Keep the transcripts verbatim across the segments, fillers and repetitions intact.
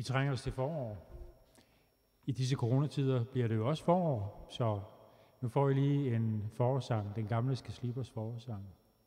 Vi trænger os til forår. I disse coronatider bliver det jo også forår, så nu får I lige en forårssang, den gamle Skæslibers forårssang.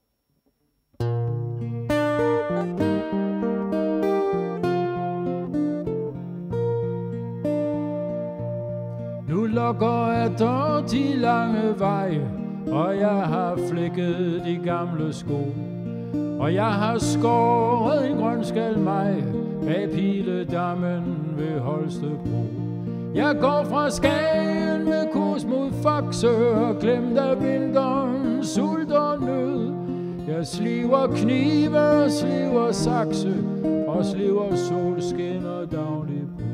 Nu lukker atter de lange veje, og jeg har flækket de gamle sko. Og jeg har skåret en grøn skalmej bag Piledammen ved Holstebro. Jeg går fra Skagen med kurs mod Faxe og glemt af vinteren, sult og nød. Jeg sliver knive, sliver sakse og sliver solskin og daglig brød.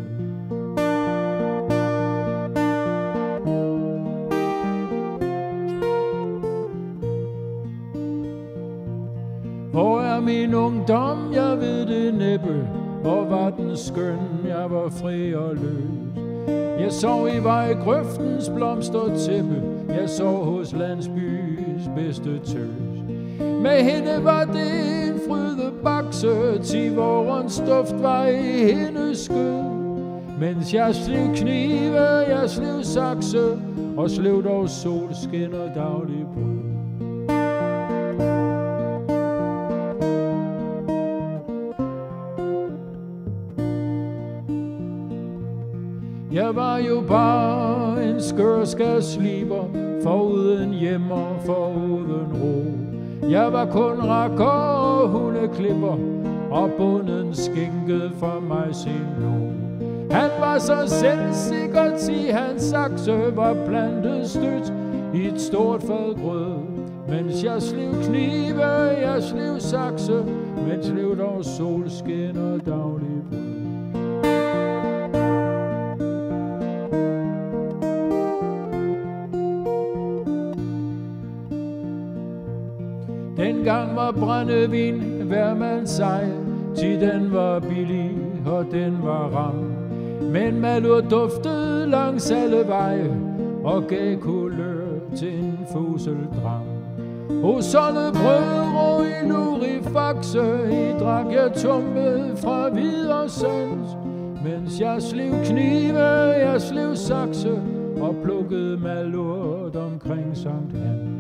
Hvor er min ungdom? Jeg ved det næppe. Hvor var den skøn? Jeg var fri og løs. Jeg sov i vejgrøftens blomstertæppe. Jeg sov hos landsbys bedste tøs. Med hende var det en frydebakse. Ti vårens duft var i hendes skød. Mens jeg slev knive, jeg slev sakse og slev dog solskin og daglig brød. Jeg var jo bare en skørskærsliber, foruden hjem og foruden ro. Jeg var kun rakker og hundeklipper, og bunden skænkede for mig sin lå. Han var så selvsikker, til hans sakse var plantet stødt i et stort fad grød. Mens jeg slev knive, jeg slev sakse, mens slev dog solskin og daglig brød. Dengang var brændevin hver mands eje, til den var billig og den var ram. Men malur duftede langs alle veje og gav kulør til en fuseldram. Hos sådanne brødre i lurifaxe, i drak jeg tummet fra Hvidersands. Mens jeg slev knive, jeg slev sakse og plukkede malurt omkring Sankt Hans.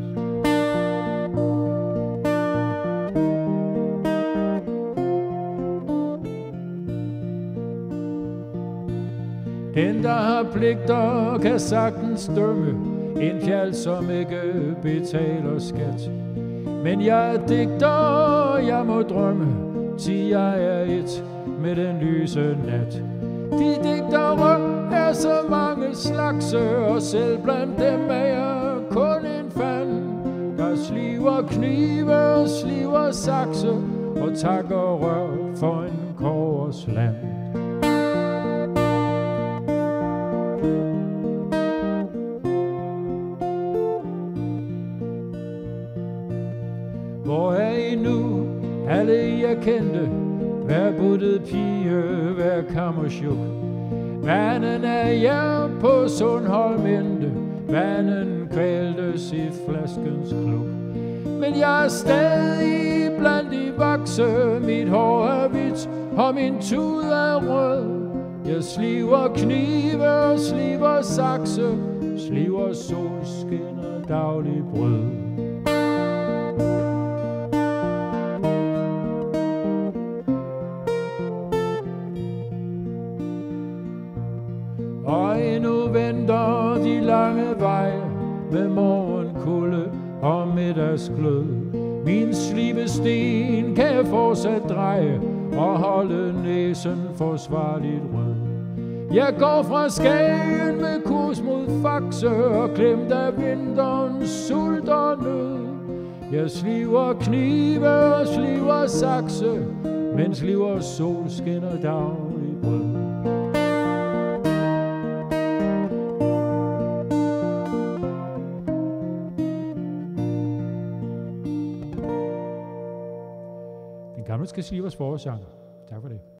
Den, der har pligter, kan sagtens dømme en fjal, som ikke betaler skat. Men jeg er digter, jeg må drømme, til jeg er et med den lyse nat. De digtere er så mange slagse, og selv blandt dem er jeg kun en fan, der sliver knive og sliver sakse og takker rør for en kobbersland. Hvor er I nu, alle I er kendte, hver buttet pige, hver kammersjuk? Vandet er jer på Sundholm endte, vandet kvæltes i flaskens klub. Men jeg er stadig blandt de vakse, mit hår er hvidt og min tud er rød. Jeg sliver knive og sliver sakse, sliver solskin og daglig brød. Og endnu venter de lange veje med morgenkulde og middagsglød. Min slibesten kan jeg fortsat dreje og holde næsen forsvarligt rød. Jeg går fra Skagen med kurs mod Faxe og glemt af vinterens sult og nød. Jeg sliver knive og sliver sakse, mens sliver solskin og daglig brød. Den gamle Skæslibers forårssang. Tak for det.